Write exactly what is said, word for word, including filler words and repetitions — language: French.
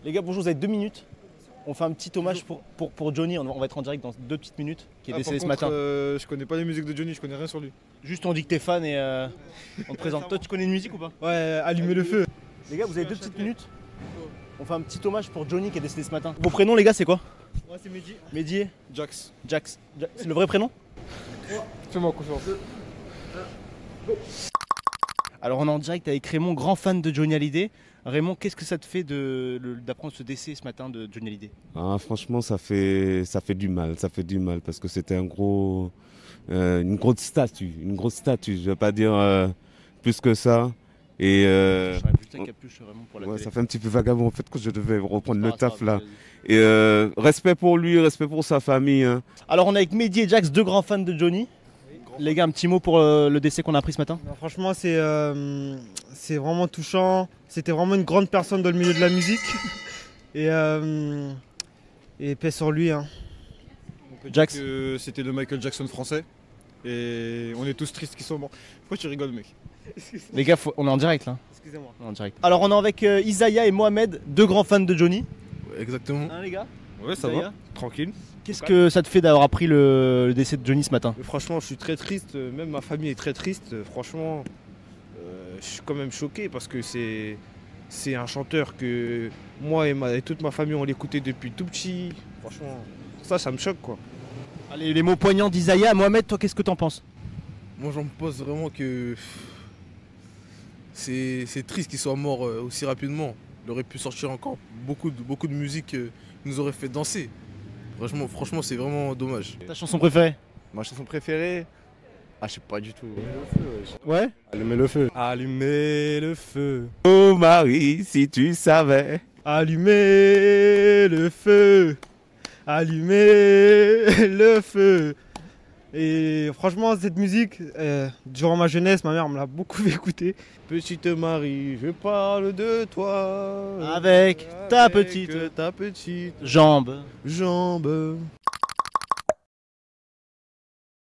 Les gars, bonjour, vous avez deux minutes. On fait un petit hommage pour, pour, pour Johnny, on va être en direct dans deux petites minutes, qui est Ah, décédé par ce contre, matin. Euh, je connais pas les musiques de Johnny, je connais rien sur lui. Juste on dit que t'es fan et euh, on te présente. Toi tu connais une musique ou pas? Ouais, allumez le feu. Les gars, vous avez deux petites minutes. On fait un petit hommage pour Johnny qui est décédé ce matin. Vos prénoms les gars, c'est quoi? Ouais, c'est Mehdi. Mehdi, Jax. Jax. Ja- C'est le vrai prénom? Fais-moi confiance. Alors on est en direct avec Raymond, grand fan de Johnny Hallyday. Raymond, qu'est-ce que ça te fait de- le- d'apprendre ce décès ce matin de Johnny Hallyday? Ah, franchement, ça fait, ça fait du mal, ça fait du mal parce que c'était un gros, euh, une grosse statue, une grosse statue. Je vais pas dire euh, plus que ça. Et euh, J'aurais juste un capuche Raymond pour la ouais, télé. ça fait un petit peu vagabond en fait que je devais reprendre C'est le pas taf grave, là. vas-y. Et euh, respect pour lui, respect pour sa famille. Hein. Alors on est avec Mehdi et Jax, deux grands fans de Johnny. Les gars, un petit mot pour euh, le décès qu'on a appris ce matin? Non, franchement, c'est euh, c'est vraiment touchant. C'était vraiment une grande personne dans le milieu de la musique. Et, euh, et paix sur lui. Hein. On peut dire Jax. que c'était le Michael Jackson français. Et on est tous tristes qu'ils sont morts. Pourquoi tu rigoles, mec? Les gars, faut- on est en direct là. Excusez-moi. On est en direct. Alors on est avec euh, Isaiah et Mohamed, deux grands fans de Johnny. Exactement. Hein les gars? Ouais, ça Isaiah, va. Tranquille. qu'est-ce que ça te fait d'avoir appris le, le décès de Johnny ce matin? Mais franchement, je suis très triste. euh, Même ma famille est très triste. euh, Franchement, euh, je suis quand même choqué parce que c'est c'est un chanteur que moi et, ma- et toute ma famille on l'écoutait depuis tout petit. Franchement, ça, ça me choque quoi. Allez, les mots poignants d'Isaiah. Mohamed, toi qu'est-ce que t'en penses? Moi, j'en pense vraiment que c'est c'est triste qu'il soit mort euh, aussi rapidement. Il aurait pu sortir encore beaucoup de, beaucoup de musique euh, qui nous aurait fait danser. Franchement, franchement c'est vraiment dommage. Ta chanson préférée? Ma chanson préférée. Ah, je sais pas du tout. Ouais. Allumez le feu. Allumer le feu. Oh Marie, si tu savais. Allumez le feu. Allumez le feu. Et franchement, cette musique, euh, durant ma jeunesse, ma mère me l'a beaucoup fait écouter. Petite Marie, je parle de toi. Avec ta Avec petite ta petite jambe. jambe.